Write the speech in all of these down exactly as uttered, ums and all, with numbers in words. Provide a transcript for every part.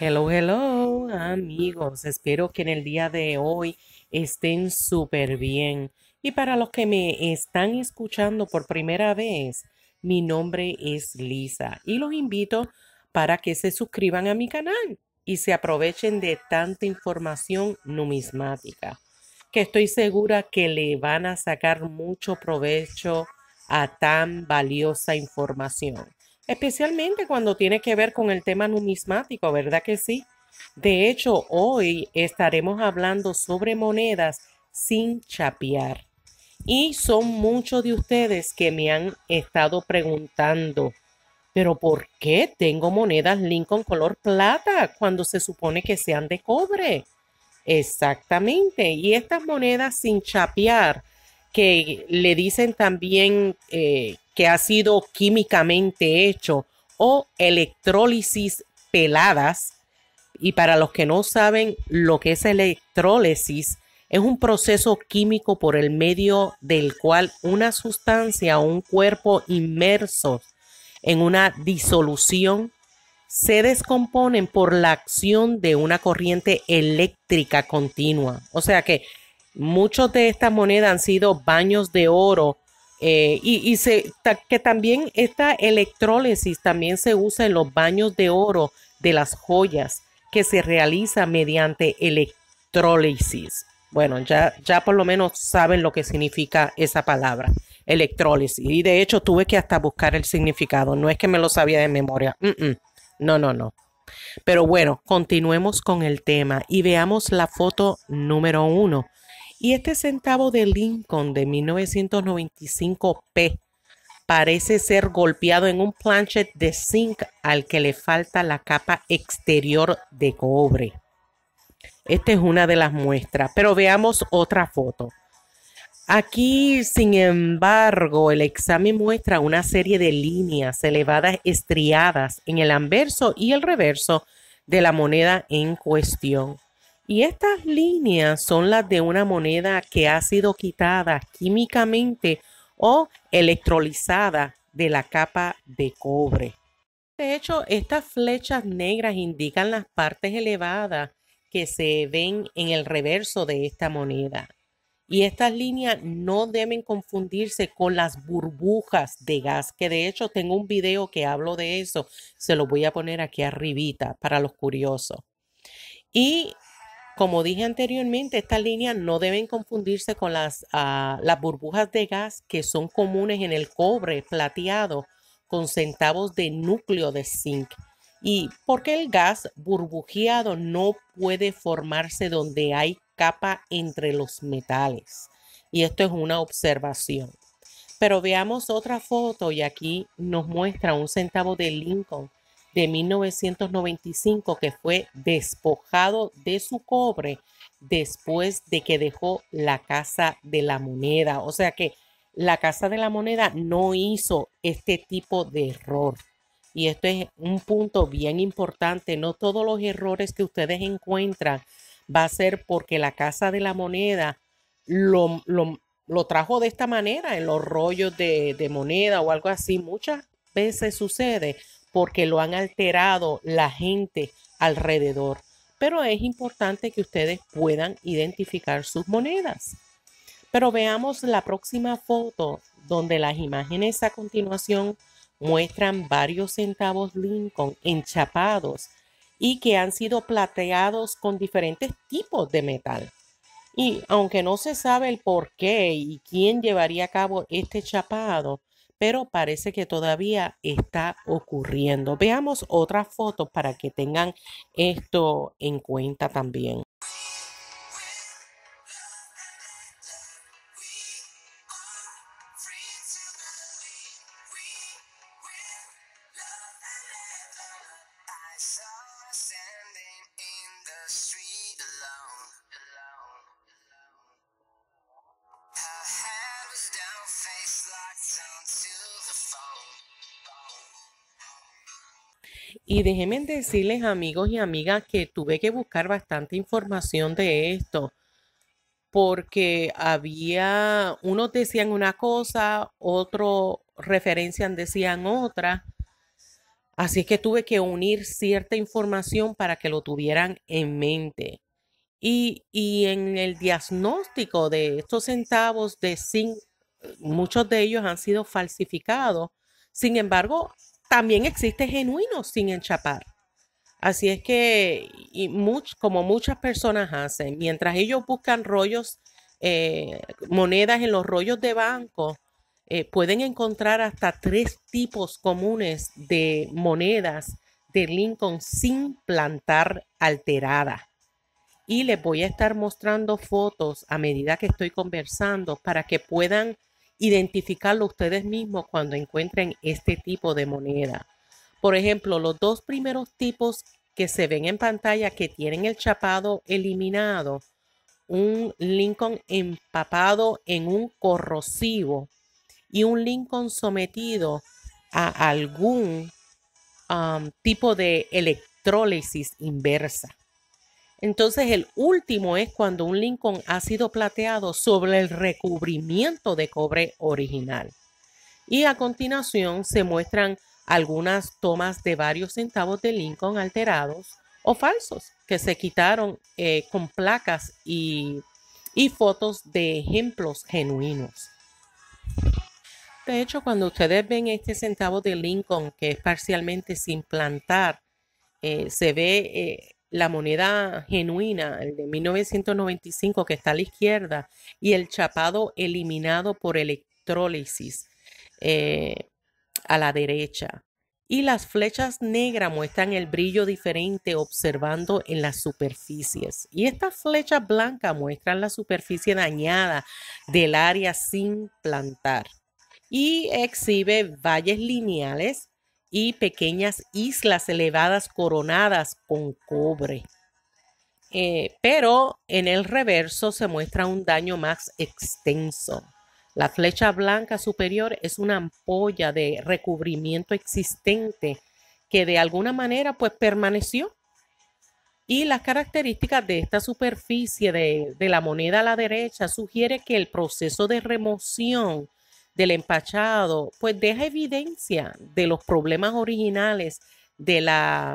Hello, hello, amigos. Espero que en el día de hoy estén súper bien. Y para los que me están escuchando por primera vez, mi nombre es Lisa y los invito para que se suscriban a mi canal y se aprovechen de tanta información numismática, que estoy segura que le van a sacar mucho provecho a tan valiosa información, especialmente cuando tiene que ver con el tema numismático, ¿verdad que sí? De hecho, hoy estaremos hablando sobre monedas sin chapear. Y son muchos de ustedes que me han estado preguntando, pero ¿por qué tengo monedas Lincoln color plata cuando se supone que sean de cobre? Exactamente. Y estas monedas sin chapear, que le dicen también eh, que ha sido químicamente hecho o electrólisis peladas. Y para los que no saben lo que es electrólisis, es un proceso químico por el medio del cual una sustancia o un cuerpo inmerso en una disolución se descomponen por la acción de una corriente eléctrica continua. O sea que muchos de estas monedas han sido baños de oro eh, y, y se, ta, que también esta electrólisis también se usa en los baños de oro de las joyas que se realiza mediante electrólisis. Bueno, ya, ya por lo menos saben lo que significa esa palabra, electrólisis. Y de hecho tuve que hasta buscar el significado. No es que me lo sabía de memoria. Mm -mm. No, no, no. Pero bueno, continuemos con el tema y veamos la foto número uno. Y este centavo de Lincoln de mil novecientos noventa y cinco p parece ser golpeado en un planchet de zinc al que le falta la capa exterior de cobre. Esta es una de las muestras, pero veamos otra foto. Aquí, sin embargo, el examen muestra una serie de líneas elevadas estriadas en el anverso y el reverso de la moneda en cuestión. Y estas líneas son las de una moneda que ha sido quitada químicamente o electrolizada de la capa de cobre. De hecho, estas flechas negras indican las partes elevadas que se ven en el reverso de esta moneda. Y estas líneas no deben confundirse con las burbujas de gas, que de hecho tengo un video que hablo de eso. Se lo voy a poner aquí arribita para los curiosos. Y como dije anteriormente, estas líneas no deben confundirse con las, uh, las burbujas de gas que son comunes en el cobre plateado con centavos de núcleo de zinc. Y porque el gas burbujeado no puede formarse donde hay capa entre los metales. Y esto es una observación. Pero veamos otra foto y aquí nos muestra un centavo de Lincoln de mil novecientos noventa y cinco que fue despojado de su cobre después de que dejó la Casa de la Moneda. O sea que la Casa de la Moneda no hizo este tipo de error. Y esto es un punto bien importante. No todos los errores que ustedes encuentran va a ser porque la Casa de la Moneda lo, lo, lo trajo de esta manera en los rollos de, de moneda o algo así. Muchas veces sucede porque lo han alterado la gente alrededor. Pero es importante que ustedes puedan identificar sus monedas. Pero veamos la próxima foto donde las imágenes a continuación muestran varios centavos Lincoln enchapados y que han sido plateados con diferentes tipos de metal. Y aunque no se sabe el por qué y quién llevaría a cabo este chapado, pero parece que todavía está ocurriendo. Veamos otras fotos para que tengan esto en cuenta también. Y déjenme decirles, amigos y amigas, que tuve que buscar bastante información de esto, porque había, unos decían una cosa, otros referencian decían otra, Así es que tuve que unir cierta información para que lo tuvieran en mente. Y, y en el diagnóstico de estos centavos de zinc, muchos de ellos han sido falsificados. Sin embargo, también existe genuinos sin enchapar. Así es que, y much- como muchas personas hacen, mientras ellos buscan rollos, eh, monedas en los rollos de banco, eh, pueden encontrar hasta tres tipos comunes de monedas de Lincoln sin plantar alterada. Y les voy a estar mostrando fotos a medida que estoy conversando para que puedan identificarlo ustedes mismos cuando encuentren este tipo de moneda. Por ejemplo, los dos primeros tipos que se ven en pantalla que tienen el chapado eliminado, un Lincoln empapado en un corrosivo y un Lincoln sometido a algún um, tipo de electrólisis inversa. Entonces el último es cuando un Lincoln ha sido plateado sobre el recubrimiento de cobre original. Y a continuación se muestran algunas tomas de varios centavos de Lincoln alterados o falsos que se quitaron eh, con placas y, y fotos de ejemplos genuinos. De hecho, cuando ustedes ven este centavo de Lincoln que es parcialmente sin plantar, eh, se ve eh, la moneda genuina, el de mil novecientos noventa y cinco que está a la izquierda, y el chapado eliminado por electrólisis eh, a la derecha. Y las flechas negras muestran el brillo diferente observando en las superficies. Y estas flechas blancas muestran la superficie dañada del área sin plantar. Y exhibe valles lineales y pequeñas islas elevadas coronadas con cobre. Eh, pero en el reverso se muestra un daño más extenso. La flecha blanca superior es una ampolla de recubrimiento existente que de alguna manera pues permaneció. Y las características de esta superficie de, de la moneda a la derecha sugiere que el proceso de remoción del empachado pues deja evidencia de los problemas originales de la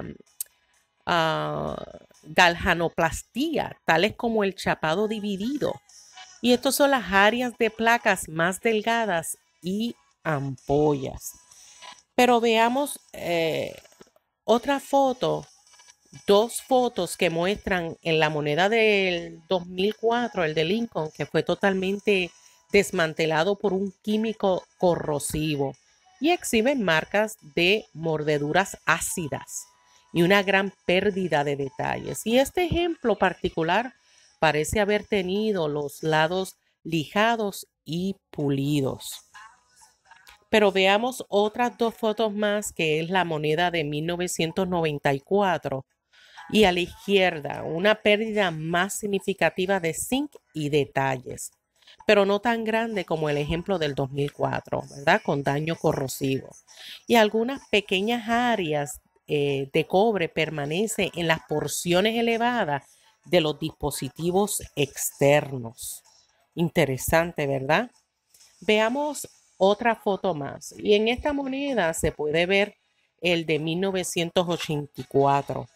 uh, galvanoplastía, tales como el chapado dividido. Y estas son las áreas de placas más delgadas y ampollas. Pero veamos eh, otra foto, dos fotos que muestran en la moneda del dos mil cuatro, el de Lincoln, que fue totalmente desmantelado por un químico corrosivo y exhiben marcas de mordeduras ácidas y una gran pérdida de detalles. Y este ejemplo particular parece haber tenido los lados lijados y pulidos. Pero veamos otras dos fotos más, que es la moneda de mil novecientos noventa y cuatro y a la izquierda una pérdida más significativa de zinc y detalles, pero no tan grande como el ejemplo del dos mil cuatro, ¿verdad? Con daño corrosivo. Y algunas pequeñas áreas eh, de cobre permanecen en las porciones elevadas de los dispositivos externos. Interesante, ¿verdad? Veamos otra foto más. Y en esta moneda se puede ver el de mil novecientos ochenta y cuatro.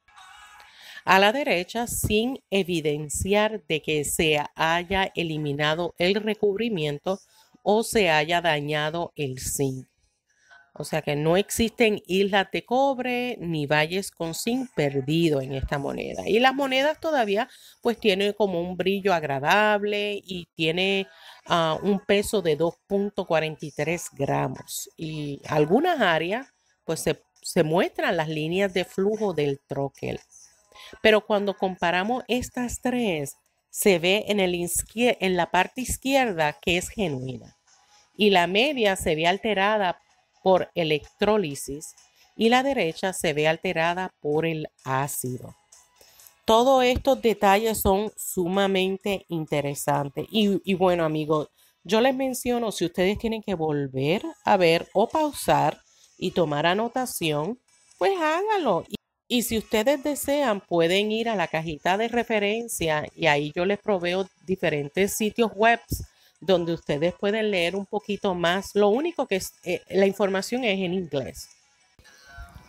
A la derecha, sin evidenciar de que se haya eliminado el recubrimiento o se haya dañado el zinc. O sea que no existen islas de cobre ni valles con zinc perdido en esta moneda. Y las monedas todavía pues tienen como un brillo agradable y tiene uh, un peso de dos punto cuarenta y tres gramos. Y algunas áreas pues se, se muestran las líneas de flujo del troquel. Pero cuando comparamos estas tres, se ve en, el en la parte izquierda que es genuina. Y la media se ve alterada por electrólisis y la derecha se ve alterada por el ácido. Todos estos detalles son sumamente interesantes. Y, y bueno, amigos, yo les menciono, si ustedes tienen que volver a ver o pausar y tomar anotación, pues háganlo. Y, y si ustedes desean, pueden ir a la cajita de referencia y ahí yo les proveo diferentes sitios web donde ustedes pueden leer un poquito más. Lo único que es, eh, la información es en inglés.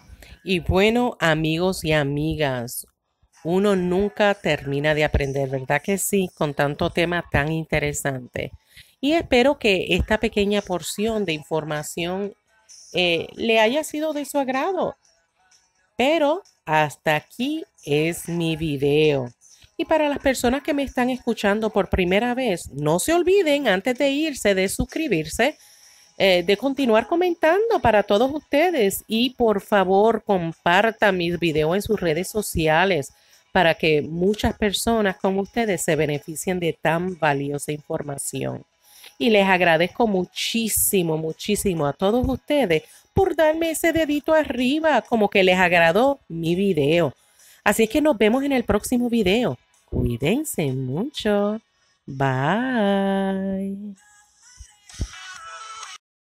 Y bueno, amigos y amigas, uno nunca termina de aprender, ¿verdad que sí? Con tanto tema tan interesante. Y espero que esta pequeña porción de información eh, le haya sido de su agrado. Pero hasta aquí es mi video. Y para las personas que me están escuchando por primera vez, no se olviden antes de irse de suscribirse, eh, de continuar comentando para todos ustedes y por favor compartan mis videos en sus redes sociales para que muchas personas como ustedes se beneficien de tan valiosa información. Y les agradezco muchísimo, muchísimo a todos ustedes por darme ese dedito arriba, como que les agradó mi video. Así es que nos vemos en el próximo video. Cuídense mucho. Bye.